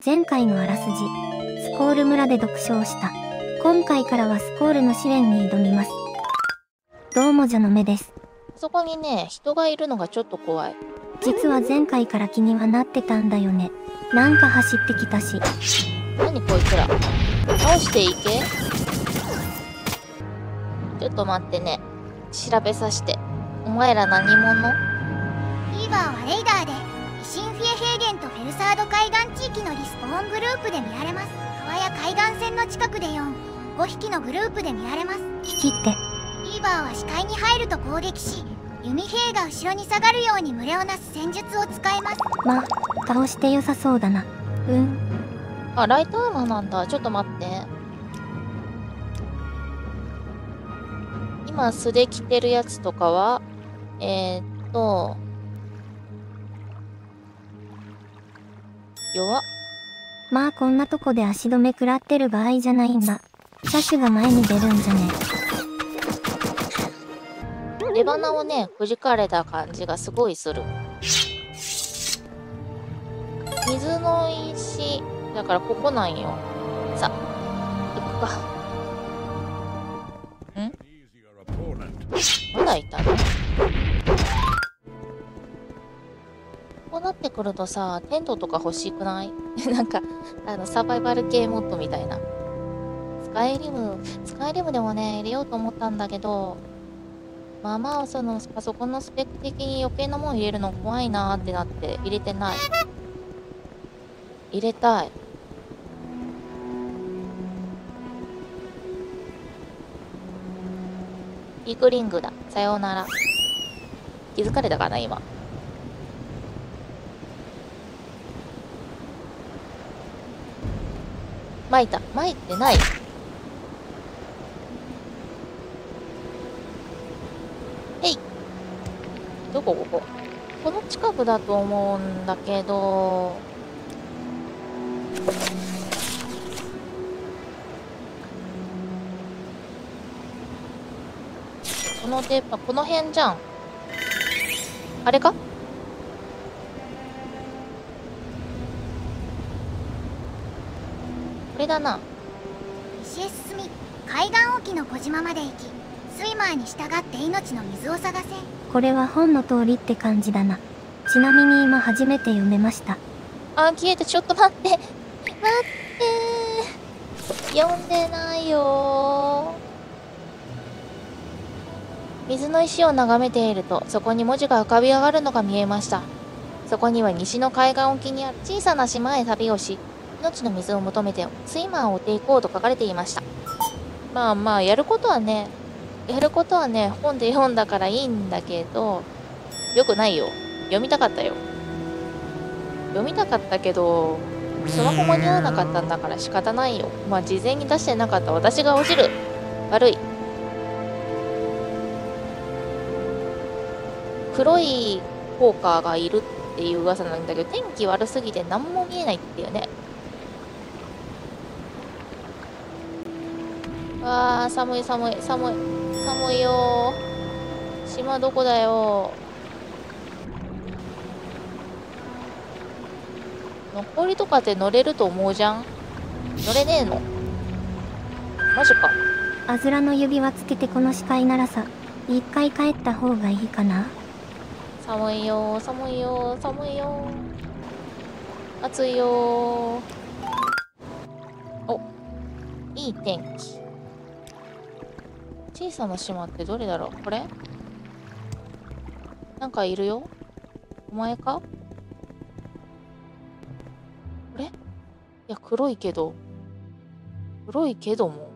前回のあらすじ、スコール村で読書をした。今回からはスコールの試練に挑みます。どうもじゃのめです。 そこにね、人がいるのがちょっと怖い。 実は前回から気にはなってたんだよね。なんか走ってきたし。 何こいつら。倒していけ。ちょっと待ってね。調べさせて。お前ら何者？ フィーバーはレイダーで、イシンフィエヘーゲンとフェルサード海岸地域のリスポーングループで見られます。川や海岸線の近くで5匹のグループで見られます。 引きって。 フィーバーは視界に入ると攻撃し、弓兵が後ろに下がるように群れをなす戦術を使います。 まあ、倒して良さそうだな。 あ、ライトアーマーなんだ。ちょっと待って。今素で着てるやつとかは、弱っ。 まあこんなとこで足止め食らってる場合じゃないんだ。車種が前に出るんじゃね。 レバナをね、くじかれた感じがすごいする。水の石、だからここなんよ。さ、行くか。ん？まだいたの？こうなってくるとさ、テントとか欲しくない？なんか、サバイバル系モッドみたいな。スカイリムでもね、入れようと思ったんだけど、まあまあ、パソコンのスペック的に余計なもん入れるの怖いなーってなって入れてない。入れたい。ピークリングだ。さようなら。気づかれたかな、今。撒いた。撒いてない。へい。どこここ。この近くだと思うんだけど、この電波、この辺じゃん。あれか？これだな。 西へ進み、海岸沖の小島まで行き、スイマーに従って命の水を探せ。 これは本の通りって感じだな。ちなみに今初めて読めました。 あ、消えた。ちょっと待って。待ってー。読んでないよー。水の石を眺めていると、そこに文字が浮かび上がるのが見えました。そこには西の海岸沖にある小さな島へ旅をし、命の水を求めてスイマーを追っていこうと書かれていました。まあまあ、やることはね、本で読んだからいいんだけど、よくないよ。読みたかったよ。読みたかったけど、スマホ間に合わなかったんだから仕方ないよ。まあ、事前に出してなかった私が落ちる。悪い。黒いポーカーがいるっていう噂なんだけど、天気悪すぎて何も見えないっていうね。わあ、寒い寒い寒い寒いよー。島どこだよー。残りとかって乗れると思うじゃん。乗れねえの？マジか。 あずらの指輪つけてこの視界ならさ、一回帰った方がいいかな。 寒いよー寒いよー寒いよー。暑いよー。お、いい天気。小さな島ってどれだろう？これ？なんかいるよ。お前か？これ？いや、黒いけども。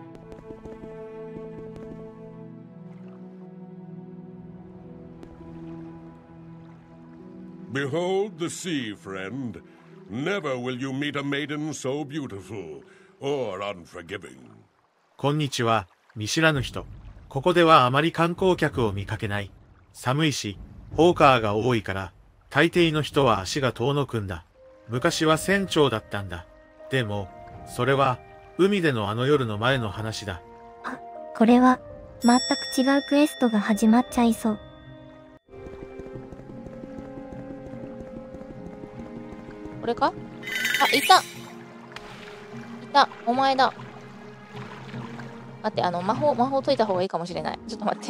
Behold the sea, friend. Never will you meet a maiden so beautiful or unforgiving. こんにちは、見知らぬ人。ここではあまり観光客を見かけない。寒いし、ホーカーが多いから、大抵の人は足が遠のくんだ。昔は船長だったんだ。でも、それは、海でのあの夜の前の話だ。 あ、これは、全く違うクエストが始まっちゃいそう。 これか？あ、いた！いた！お前だ。待って、魔法解いた方がいいかもしれない。ちょっと待って。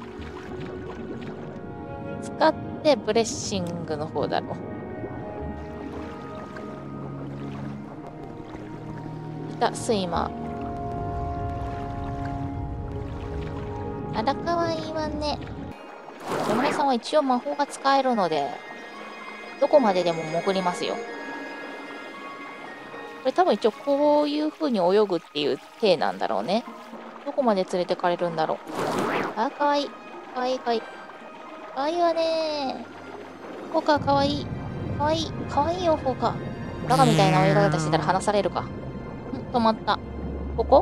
使ってブレッシングの方だろう。いた、スイマー。あら、かわいいわね。お前さんは一応魔法が使えるので、どこまででも潜りますよ。これ多分一応こういう風に泳ぐっていう体なんだろうね。どこまで連れてかれるんだろう。あ、かわいい。かわいい、かわいい。かわいいわねー。フォーカーかわいい。かわいい。かわいいよ、フォーカー。バカみたいな泳ぎ方してたら離されるか。止まった。ここ？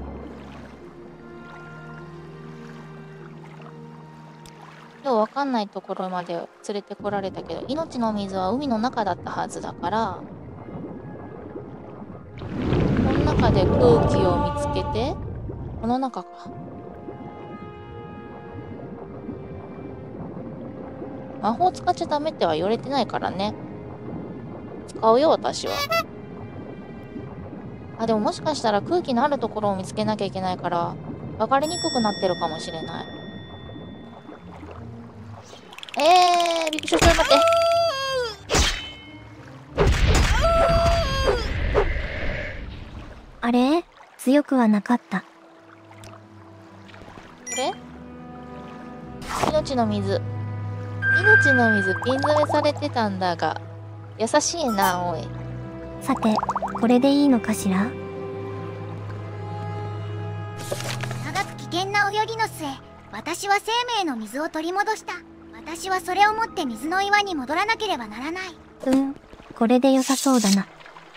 ようわかんないところまで連れてこられたけど、命の水は海の中だったはずだから、この中で空気を見つけて、この中か。魔法使っちゃダメっては言われてないからね。使うよ、私は。あ、でももしかしたら空気のあるところを見つけなきゃいけないから、分かりにくくなってるかもしれない。びっくりした。待って。 あれ？強くはなかった。 これ？命の水。命の水、ピン詰めされてたんだが。優しいな、おい。 さて、これでいいのかしら？ 長く危険な泳ぎの末、私は生命の水を取り戻した。私はそれを持って水の岩に戻らなければならない。 これで良さそうだな。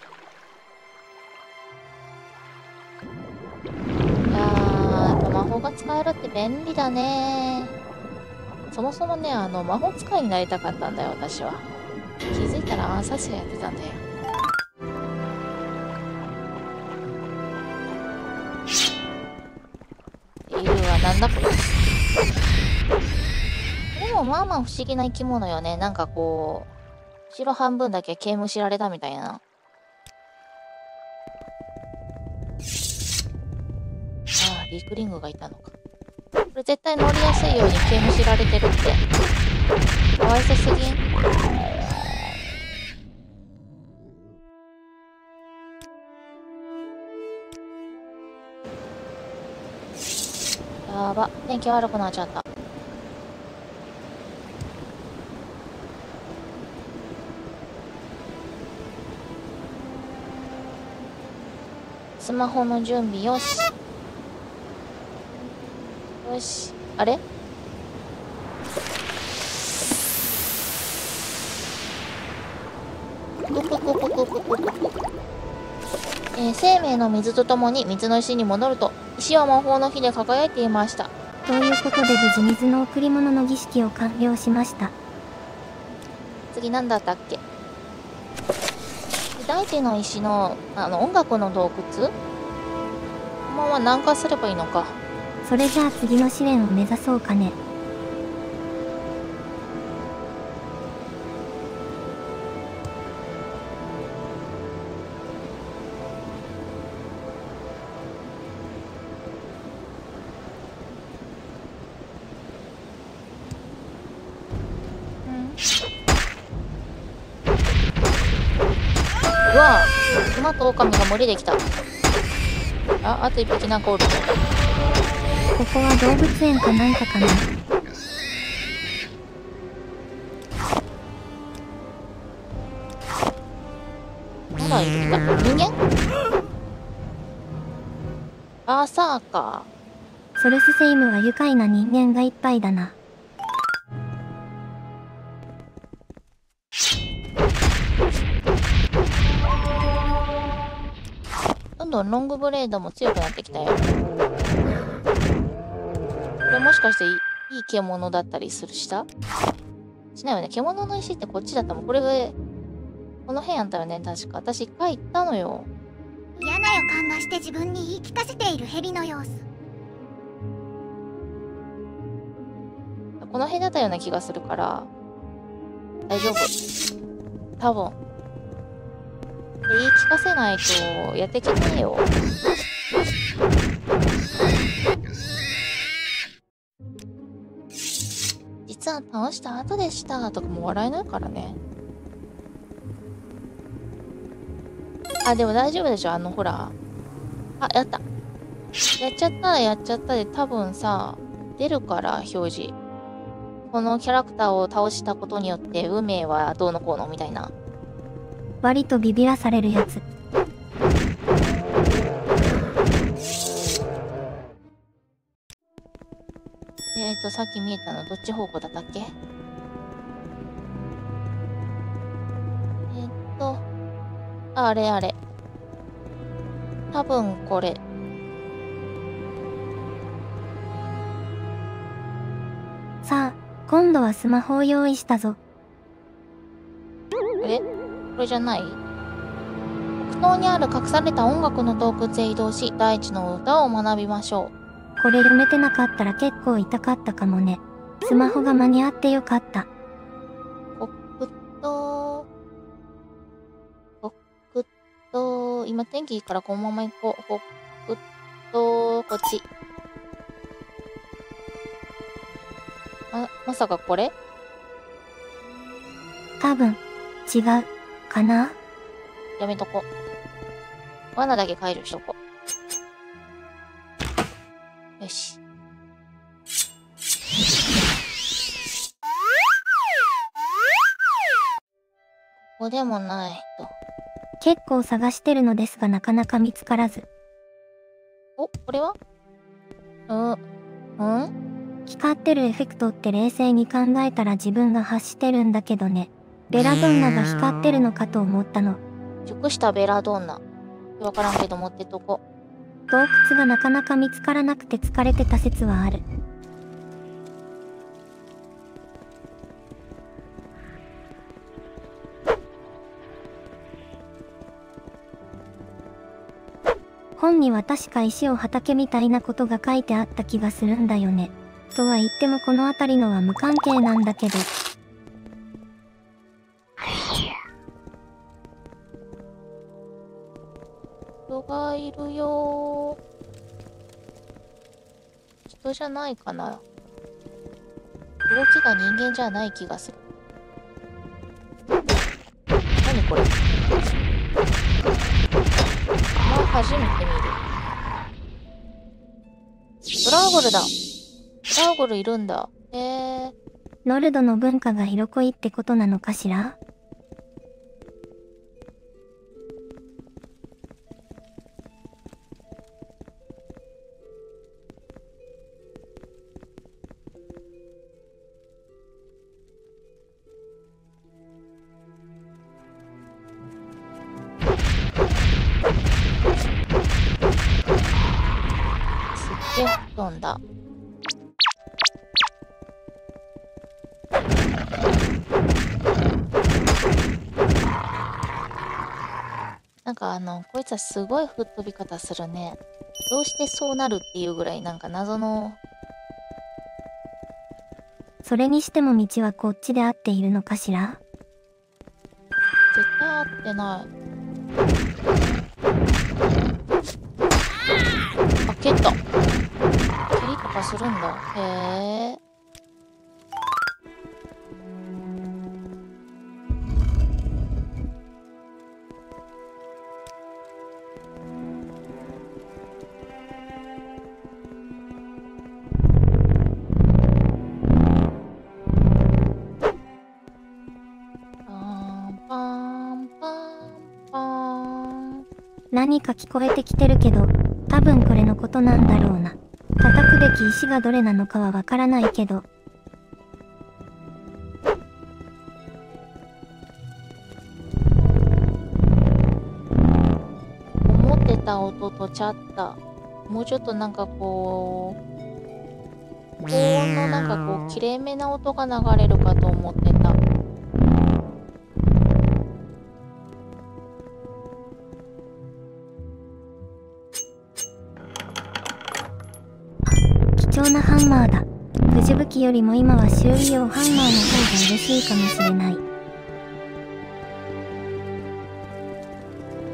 やっぱ魔法が使えるって便利だね。そもそもね、魔法使いになりたかったんだよ、私は。気づいたら暗殺者やってたんだよ。いるわ、なんだこれ。でもまあまあ不思議な生き物よね。なんかこう、後ろ半分だけ毛むしられたみたいな。ああ、リクリングがいたのか。これ絶対乗りやすいように毛むしられてるって。かわいそすぎん？やば、天気悪くなっちゃった。スマホの準備よし。よし。あれ？生命の水とともに水の石に戻ると、石は魔法の火で輝いていました。 ということで無事水の贈り物の儀式を完了しました。 次何だったっけ？大地の石の、音楽の洞窟？このまま南下すればいいのか。 それじゃあ次の試練を目指そうかね。 うわぁ、熊と狼が森できた。あと一匹なんかおる。 ここは動物園かなんかかな。 まだいるんだ。人間？バーサーカソルスセイムは愉快な人間がいっぱいだな。 どんどんロングブレードも強くなってきたよ。これもしかしていい獣だったりするしたしないよね。獣の石ってこっちだったもん。これがこの辺やったよね。確か私一回行ったのよ。 嫌な予感がして自分に言い聞かせている蛇の様子。 この辺だったような気がするから大丈夫。多分言い聞かせないとやってけねえよ。実は倒した後でしたとかも笑えないからね。あ、でも大丈夫でしょ、ほら。あ、やった。やっちゃったらやっちゃったで多分さ、出るから表示。このキャラクターを倒したことによって運命はどうのこうのみたいな。 割とビビらされるやつ。 さっき見えたのどっち方向だったっけ？あれあれ。多分これ。 さあ、今度はスマホを用意したぞ。 これじゃない？北東にある隠された音楽の洞窟へ移動し、大地の歌を学びましょう。 これ読めてなかったら結構痛かったかもね。スマホが間に合ってよかった。 今天気いいからこのまま行こう。こっち。まさかこれ？ 多分、違う、かな？ やめとこ。罠だけ解除しとこ。よし。ここでもないと。 結構探してるのですがなかなか見つからず。 お、これは？ 光ってるエフェクトって冷静に考えたら自分が発してるんだけどね。ベラドンナが光ってるのかと思ったの。 熟したベラドンナ。わからんけど持ってとこ。 洞窟がなかなか見つからなくて疲れてた説はある。本には確か石を畑みたいなことが書いてあった気がするんだよね。とは言ってもこの辺りのは無関係なんだけど。 人がいるよー。人じゃないかな。動きが人間じゃない気がする。何これ？初めて見る。ドラーゴルだ。ドラーゴルいるんだ。 ノルドの文化が色濃いってことなのかしら？ 飛んだ。なんかこいつはすごい吹っ飛び方するね。どうしてそうなるっていうぐらいなんか謎の。 それにしても道はこっちで合っているのかしら？ 絶対合ってない。あ、蹴った。蹴りとかするんだ。へえ。 何か聞こえてきてるけど、多分これのことなんだろうな。叩くべき石がどれなのかはわからないけど。 思ってた音とちゃった。もうちょっとなんかこう、高音のなんかこう、きれいめな音が流れるかと思ってた。 貴重なハンマーだ。くじ武器よりも今は修理用ハンマーの方が嬉しいかもしれない。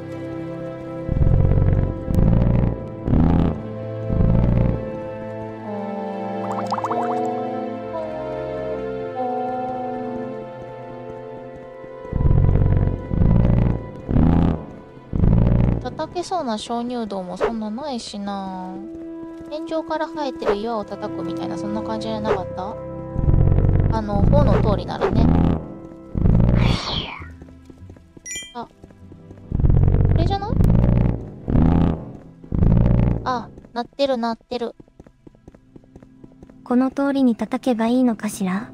けそうな鍾乳洞もそんなないしな。天井から生えてる岩を叩くみたいな、そんな感じじゃなかった？方の通りならね。あ、これじゃない？あ、鳴ってる鳴ってる。 この通りに叩けばいいのかしら？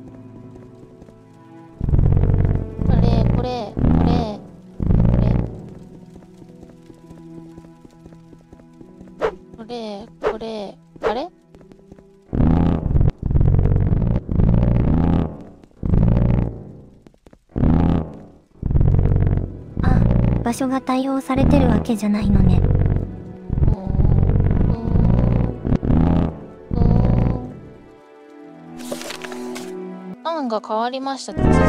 これ、これ、これ、これ、これ、あれ？ あ、場所が対応されてるわけじゃないのね。 案が変わりました。手続き。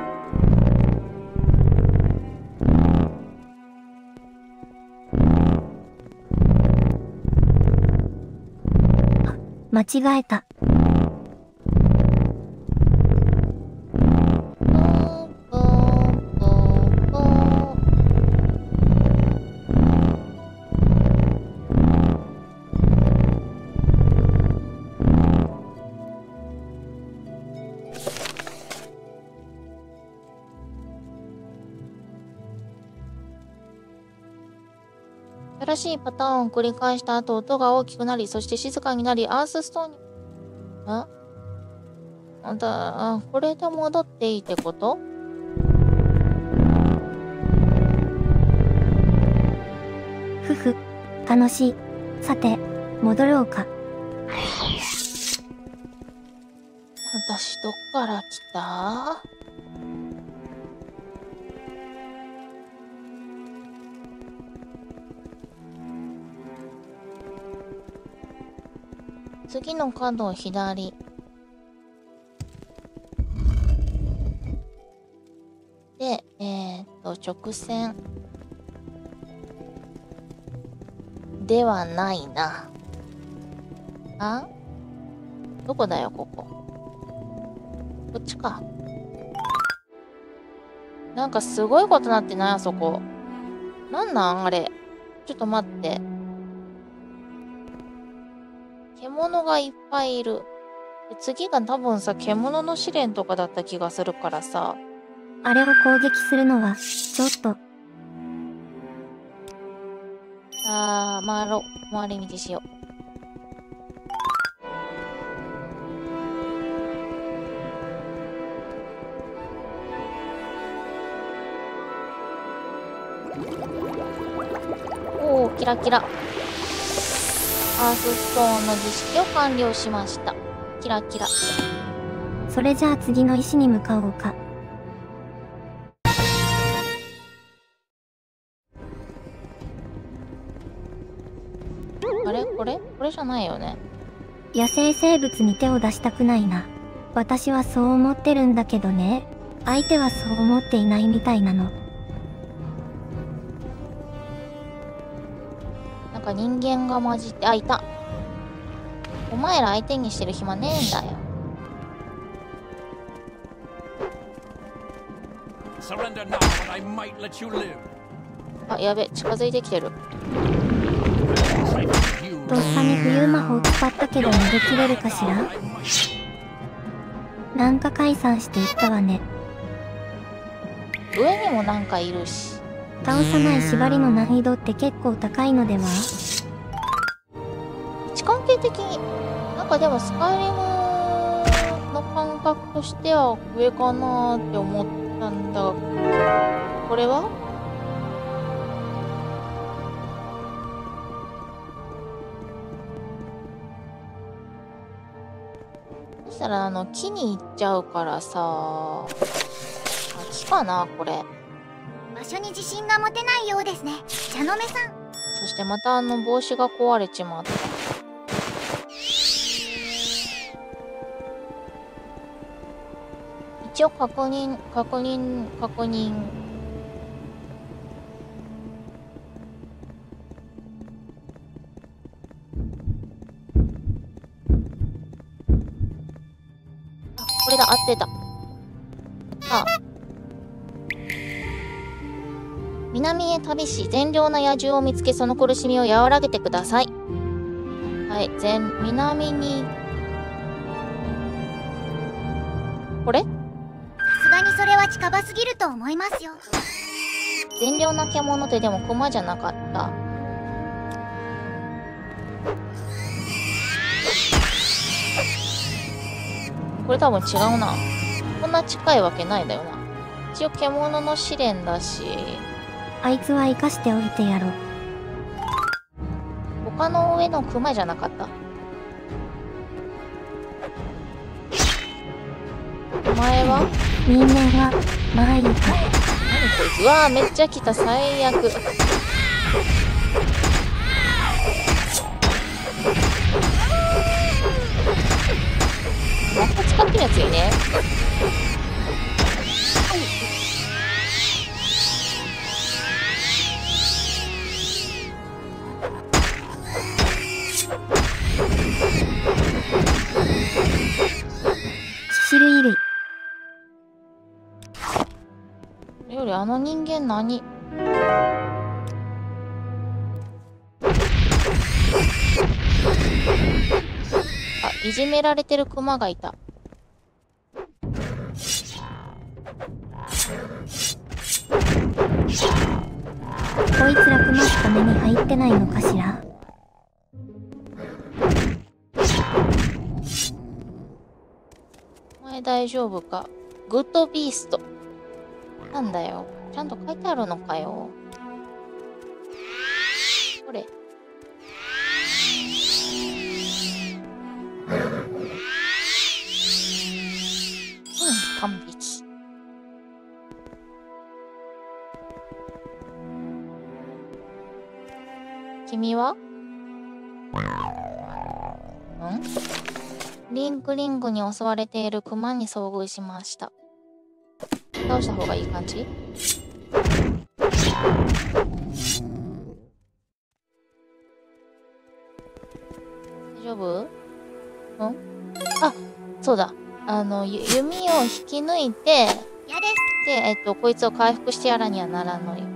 間違えた。 新しいパターンを繰り返した後、音が大きくなり、そして静かになり、アースストーンに、これで戻っていいってこと？ ふふ、楽しい。さて、戻ろうか。 私どっから来た？次の角を左。で、直線。ではないな。あ？どこだよ、ここ。こっちか。なんかすごいことなってない？あそこ。なんなんあれ。ちょっと待って。獣がいっぱいいる。で、次が多分さ、獣の試練とかだった気がするからさ。 あれを攻撃するのは、ちょっと。 回り道しよう。おー、キラキラ。アースストーンの儀式を完了しました。キラキラ。 それじゃあ次の石に向かおうか。 あれ？これじゃないよね。 野生生物に手を出したくないな。私はそう思ってるんだけどね。相手はそう思っていないみたいなの。 なんか人間が混じって、あ、いた。お前ら相手にしてる暇ねえんだよ。あ、やべ、近づいてきてる。 とっさに浮遊魔法使ったけど逃げ切れるかしら？なんか解散していったわね。 上にもなんかいるし。 倒さない縛りの難易度って結構高いのでは？ 位置関係的に、なんかでもスカイリムの感覚としては上かなーって思ったんだが、これは？そしたら木に行っちゃうからさ、木かなこれ。 場所に自信が持てないようですね、茶の目さん。 そしてまた帽子が壊れちまった。一応確認。あ、これだ、合ってた。あ。 南へ旅し、善良な野獣を見つけ、その苦しみを和らげてください。はい、南に。これ？ さすがにそれは近場すぎると思いますよ。 善良な獣ってでも熊じゃなかった。これ多分違うな。こんな近いわけないだよな。一応獣の試練だし。 あいつは生かしておいてやろう。 他の上の熊じゃなかった。お前は？ 人間は、まあいいか。 何こいつ。うわー、めっちゃ来た。最悪。魔法使ってるやついね。 種類類。 よりあの人間何？あ、いじめられてるクマがいた。 こいつらクマしか目に入ってないのかしら。 お前大丈夫か？グッドビースト。なんだよ。ちゃんと書いてあるのかよ。これ。完璧。君は？リンクに襲われているクマに遭遇しました。倒した方がいい感じ？大丈夫？あ、そうだ。弓を引き抜いて、 嫌です。 で、こいつを回復してやらにはならんのよ。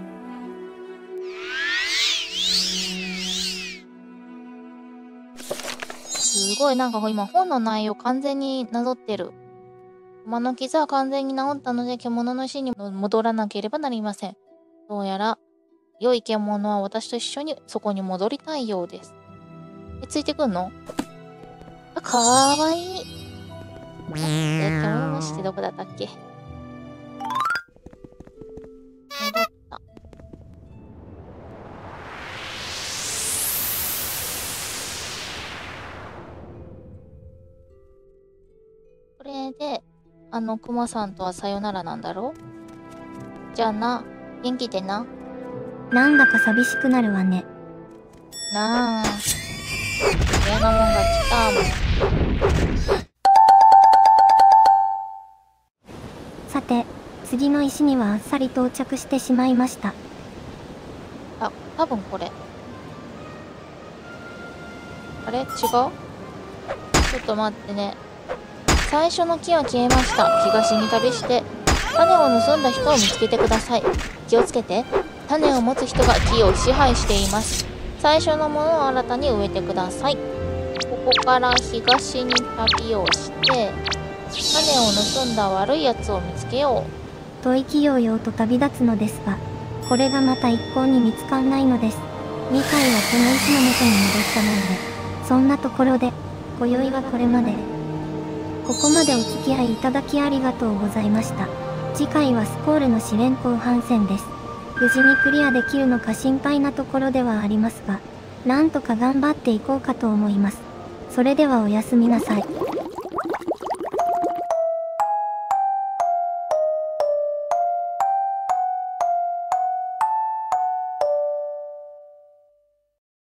すごい、なんか今本の内容完全になぞってる。馬の傷は完全に治ったので、獣の死に戻らなければなりません。どうやら、良い獣は私と一緒にそこに戻りたいようです。ついてくんの？あ、かわいい。獣の死ってどこだったっけ？戻った。これで、クマさんとはさよならなんだろう？じゃあな、元気でな。 なんだか寂しくなるわね。 なあ。嫌なもんが来たもん。 さて、次の石にはあっさり到着してしまいました。 あ、多分これ。あれ？違う？ちょっと待ってね。最初の木は消えました。東に旅して、種を盗んだ人を見つけてください。気をつけて。種を持つ人が木を支配しています。最初のものを新たに植えてください。ここから東に旅をして、種を盗んだ悪いやつを見つけよう。 と意気揚々と旅立つのですが、これがまた一向に見つかんないのです。2回はこの石の元に戻ったので、そんなところで、今宵はこれまで。ここまでお付き合いいただきありがとうございました。次回はスコールの試練後半戦です。無事にクリアできるのか心配なところではありますが、なんとか頑張っていこうかと思います。それではおやすみなさい。